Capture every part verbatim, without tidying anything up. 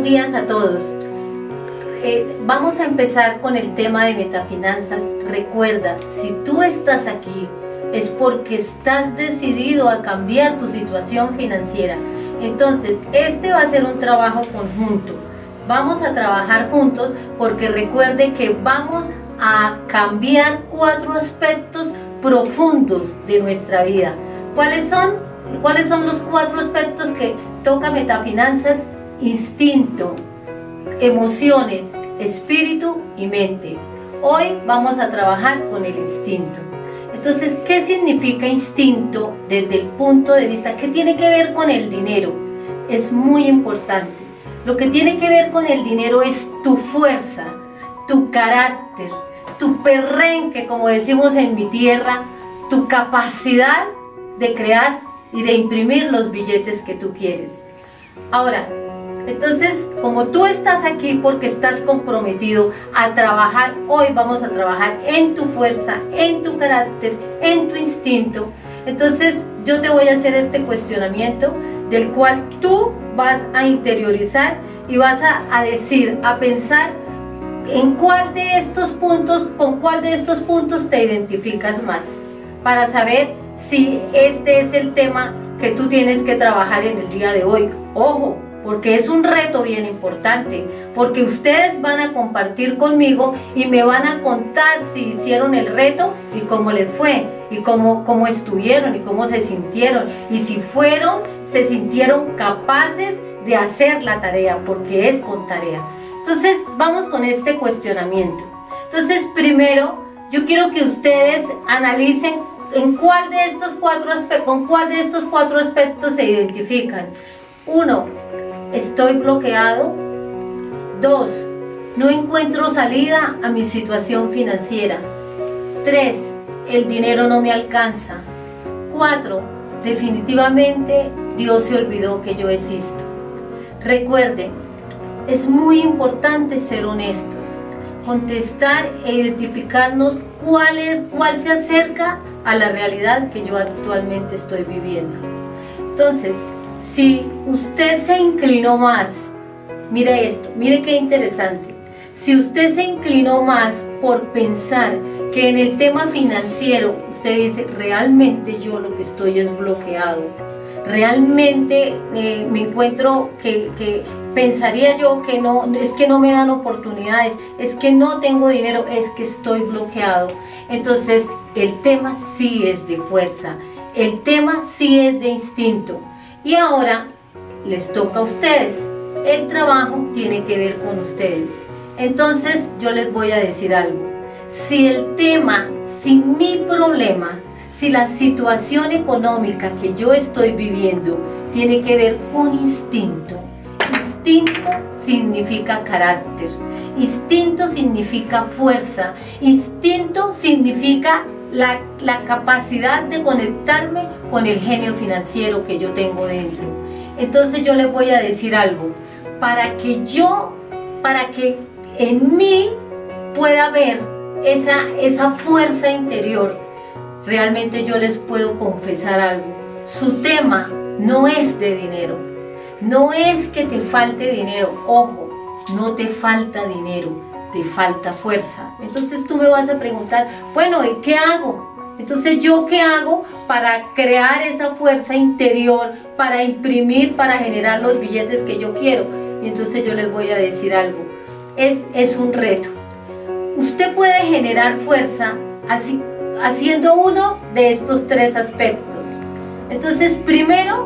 días a todos. Eh, vamos a empezar con el tema de metafinanzas. Recuerda, si tú estás aquí es porque estás decidido a cambiar tu situación financiera. Entonces, este va a ser un trabajo conjunto. Vamos a trabajar juntos porque recuerde que vamos a cambiar cuatro aspectos profundos de nuestra vida. ¿Cuáles son? ¿Cuáles son los cuatro aspectos que toca metafinanzas? Instinto, emociones, espíritu y mente. Hoy vamos a trabajar con el instinto. Entonces, ¿qué significa instinto desde el punto de vista? ¿Qué tiene que ver con el dinero? Es muy importante. Lo que tiene que ver con el dinero es tu fuerza, tu carácter, tu perrenque, como decimos en mi tierra, tu capacidad de crear y de imprimir los billetes que tú quieres. Ahora, entonces, como tú estás aquí porque estás comprometido a trabajar, hoy vamos a trabajar en tu fuerza, en tu carácter, en tu instinto. Entonces, yo te voy a hacer este cuestionamiento del cual tú vas a interiorizar y vas a, a decir, a pensar en cuál de estos puntos, con cuál de estos puntos te identificas más, para saber si este es el tema que tú tienes que trabajar en el día de hoy. Ojo, porque es un reto bien importante, porque ustedes van a compartir conmigo y me van a contar si hicieron el reto y cómo les fue, y cómo, cómo estuvieron y cómo se sintieron, y si fueron, se sintieron capaces de hacer la tarea, porque es con tarea. Entonces, vamos con este cuestionamiento. Entonces, primero, yo quiero que ustedes analicen en cuál de estos cuatro aspectos, con cuál de estos cuatro aspectos se identifican. Uno, estoy bloqueado. Dos, no encuentro salida a mi situación financiera. Tres, el dinero no me alcanza. Cuatro, definitivamente Dios se olvidó que yo existo. Recuerden, es muy importante ser honestos, contestar e identificarnos cuál es, cuál se acerca a la realidad que yo actualmente estoy viviendo. Entonces, si usted se inclinó más, mire esto, mire qué interesante. Si usted se inclinó más por pensar que en el tema financiero, usted dice, realmente yo lo que estoy es bloqueado. Realmente eh, me encuentro que, que pensaría yo que no, es que no me dan oportunidades, es que no tengo dinero, es que estoy bloqueado. Entonces, el tema sí es de fuerza, el tema sí es de instinto. Y ahora les toca a ustedes. El trabajo tiene que ver con ustedes. Entonces yo les voy a decir algo. Si el tema, si mi problema, si la situación económica que yo estoy viviendo tiene que ver con instinto. Instinto significa carácter. Instinto significa fuerza. Instinto significa La, la capacidad de conectarme con el genio financiero que yo tengo dentro. Entonces yo les voy a decir algo, para que yo, para que en mí pueda haber esa, esa fuerza interior, realmente yo les puedo confesar algo. Su tema no es de dinero, no es que te falte dinero, ojo, no te falta dinero, te falta fuerza. Entonces tú me vas a preguntar, bueno, ¿y qué hago? Entonces, ¿yo qué hago para crear esa fuerza interior, para imprimir, para generar los billetes que yo quiero? Y entonces yo les voy a decir algo, es, es un reto. Usted puede generar fuerza así, haciendo uno de estos tres aspectos. Entonces, primero,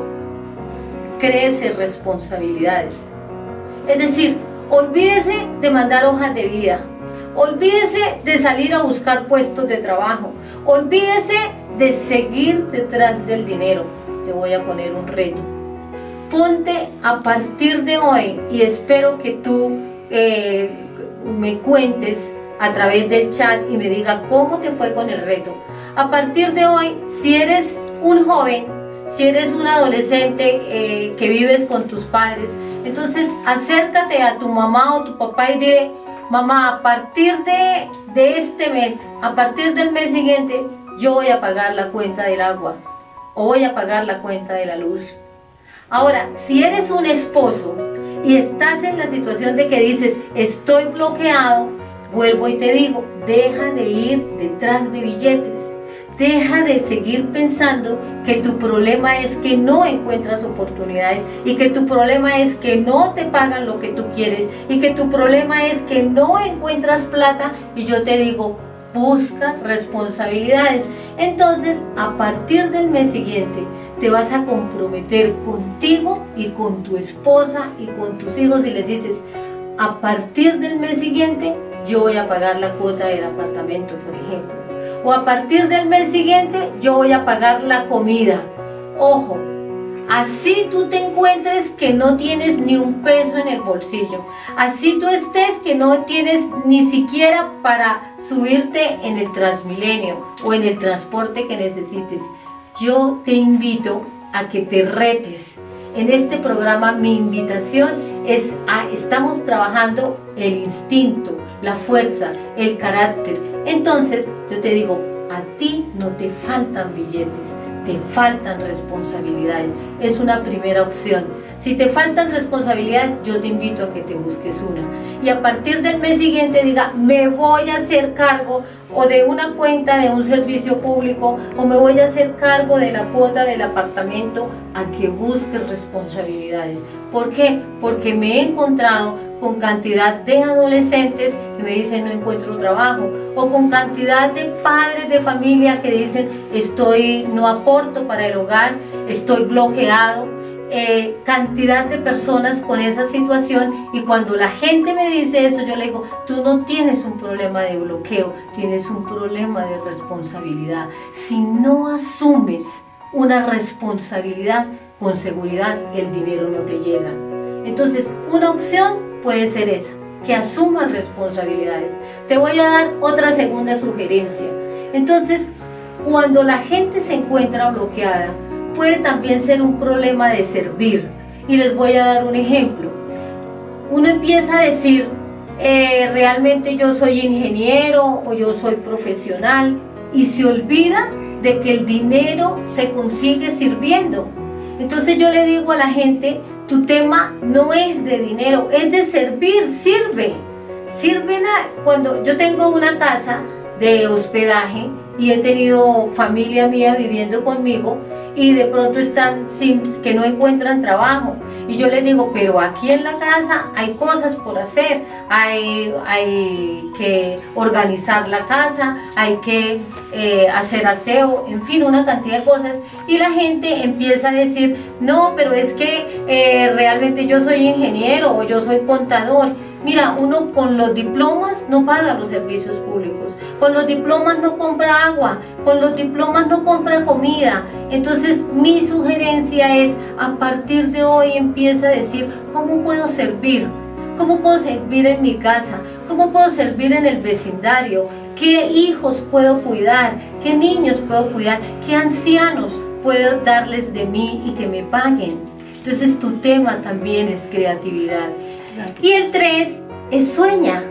créese responsabilidades. Es decir, olvídese de mandar hojas de vida, olvídese de salir a buscar puestos de trabajo, olvídese de seguir detrás del dinero. Le voy a poner un reto. Ponte a partir de hoy, y espero que tú eh, me cuentes a través del chat y me diga cómo te fue con el reto. A partir de hoy, si eres un joven, si eres un adolescente eh, que vives con tus padres, entonces acércate a tu mamá o tu papá y dile, mamá, a partir de, de este mes, a partir del mes siguiente, yo voy a pagar la cuenta del agua o voy a pagar la cuenta de la luz. Ahora, si eres un esposo y estás en la situación de que dices, estoy bloqueado, vuelvo y te digo, deja de ir detrás de billetes. Deja de seguir pensando que tu problema es que no encuentras oportunidades y que tu problema es que no te pagan lo que tú quieres y que tu problema es que no encuentras plata. Y yo te digo, busca responsabilidades. Entonces, a partir del mes siguiente, te vas a comprometer contigo y con tu esposa y con tus hijos y les dices, a partir del mes siguiente, yo voy a pagar la cuota del apartamento, por ejemplo. O a partir del mes siguiente yo voy a pagar la comida. Ojo, así tú te encuentres que no tienes ni un peso en el bolsillo. Así tú estés que no tienes ni siquiera para subirte en el Transmilenio o en el transporte que necesites. Yo te invito a que te retes. En este programa mi invitación es a, estamos trabajando el instinto, la fuerza, el carácter. Entonces yo te digo, a ti no te faltan billetes, te faltan responsabilidades. Es una primera opción. Si te faltan responsabilidades, yo te invito a que te busques una. Y a partir del mes siguiente diga, me voy a hacer cargo o de una cuenta de un servicio público, o me voy a hacer cargo de la cuota del apartamento, a que busques responsabilidades. ¿Por qué? Porque me he encontrado con cantidad de adolescentes que me dicen no encuentro trabajo, o con cantidad de padres de familia que dicen estoy, no aporto para el hogar, estoy bloqueado. Eh, cantidad de personas con esa situación, y cuando la gente me dice eso, yo le digo, tú no tienes un problema de bloqueo, tienes un problema de responsabilidad. Si no asumes una responsabilidad, con seguridad el dinero no te llega. Entonces, una opción puede ser esa, que asumas responsabilidades. Te voy a dar otra segunda sugerencia. Entonces, cuando la gente se encuentra bloqueada, puede también ser un problema de servir. Y les voy a dar un ejemplo. Uno empieza a decir, eh, realmente yo soy ingeniero o yo soy profesional, y se olvida de que el dinero se consigue sirviendo. Entonces yo le digo a la gente, tu tema no es de dinero, es de servir, sirve. Sirven a, cuando yo tengo una casa de hospedaje y he tenido familia mía viviendo conmigo, y de pronto están sin, que no encuentran trabajo, y yo les digo, pero aquí en la casa hay cosas por hacer, hay, hay que organizar la casa, hay que eh, hacer aseo, en fin, una cantidad de cosas, y la gente empieza a decir, no, pero es que eh, realmente yo soy ingeniero o yo soy contador. Mira, uno con los diplomas no paga los servicios públicos, con los diplomas no compra agua, con los diplomas no compra comida. Entonces mi sugerencia es, a partir de hoy empieza a decir, ¿cómo puedo servir? ¿Cómo puedo servir en mi casa? ¿Cómo puedo servir en el vecindario? ¿Qué hijos puedo cuidar? ¿Qué niños puedo cuidar? ¿Qué ancianos puedo darles de mí y que me paguen? Entonces tu tema también es creatividad. Y el tres es sueña,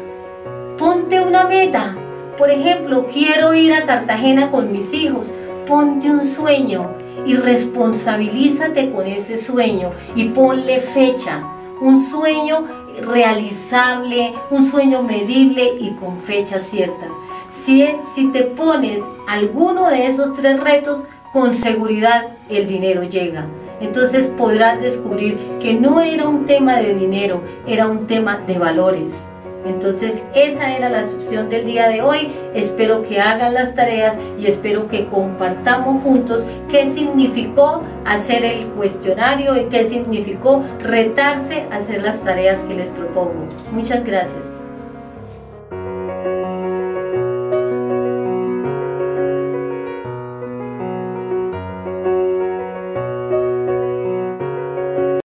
ponte una meta. Por ejemplo, quiero ir a Cartagena con mis hijos. Ponte un sueño y responsabilízate con ese sueño y ponle fecha. Un sueño realizable, un sueño medible y con fecha cierta. Si, si te pones alguno de esos tres retos, con seguridad el dinero llega. Entonces podrás descubrir que no era un tema de dinero, era un tema de valores. Entonces esa era la instrucción del día de hoy. Espero que hagan las tareas y espero que compartamos juntos qué significó hacer el cuestionario y qué significó retarse a hacer las tareas que les propongo. Muchas gracias.